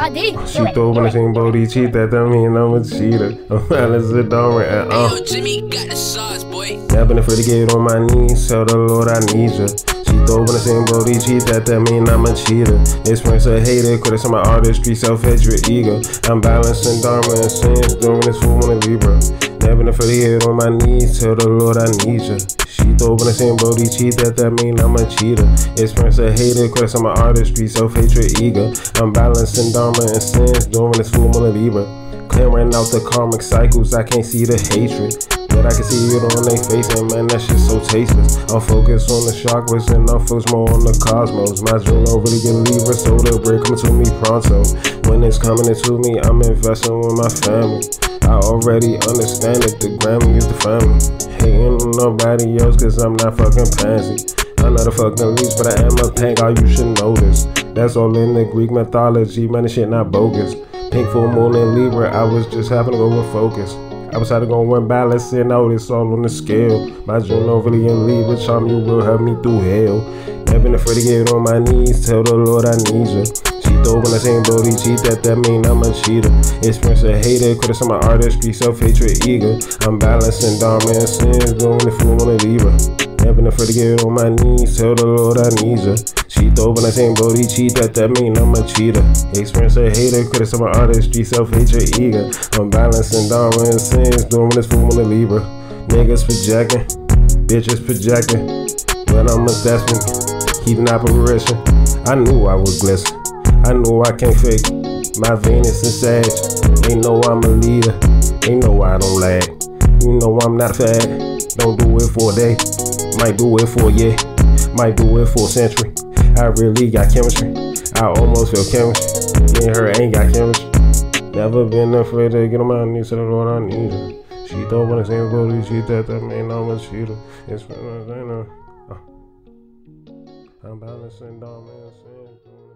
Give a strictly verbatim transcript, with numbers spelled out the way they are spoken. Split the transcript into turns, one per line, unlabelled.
Thaddeu.
She throw when I sing booty cheat, that that mean I'm a cheater. I'm Alice Dormer and uh.
Yo, Jimmy got the sauce, boy.
Never afraid to get on my knees, tell the Lord I need you. She throw when I sing booty cheat, that that mean I'm a cheater. Experience a hater, critics on my artistry, self-hatred, ego. I'm balancing Dharma and sins, doing this fool on a Libra. Never afraid to get on my knees, tell the Lord I need you. She throw when I sing booty cheat, that that mean I'm a cheater. Experience a hater, critics on my artistry, self-hatred, ego. I'm balancing Dharma and sins, doing this fool on a Libra. Clearing out the karmic cycles, I can't see the hatred, but I can see it on their face, and man, that shit's so tasteless. I'm focused on the chakras and I'm focused more on the cosmos. My dream don't really get Libra, so the break coming to me pronto. When it's coming into me, I'm investing with my family. I already understand that the Grammy is the family. Hating on nobody else, cause I'm not fucking pansy. I'm not a fucking leech, but I am a pank, all you should know this. That's all in the Greek mythology, man, this shit not bogus. Pink full moon in Libra, I was just having to go with focus. I was having to go and balance it out, it's all on the scale. My journal really in Libra, charm you will help me through hell. Never been afraid to get on my knees, tell the Lord I need you. She throw when I sing booty cheat, that that mean I'm a cheater. Experience a hater, critics on my artistry, self-hatred, ego. I'm balancing Dharma and sins, doing the fool on a Libra. Never been afraid to get on my knees, tell the Lord I need you. She throw when I sing booty cheat, that that mean I'm a cheater. Experience a hater, critics on my artistry, self-hatred, ego. I'm balancing Dharma and sins, doing this fool on a Libra. Niggas projecting, bitches projecting, but I'm a destined, keeping apparition. I knew I would glisten, I knew I can't fake my Venus and Sag. They know I'm a leader, they know I don't lag. You know I'm not fat, don't do it for a day. Might do it for a year, might do it for a century. I really got chemistry, I almost feel chemistry. Me and her ain't got chemistry. Never been afraid to get on my knees, to the Lord I need her. She thought when I say booty, she thought that mean I'm a cheater. It's been a, I'm balancing down, man.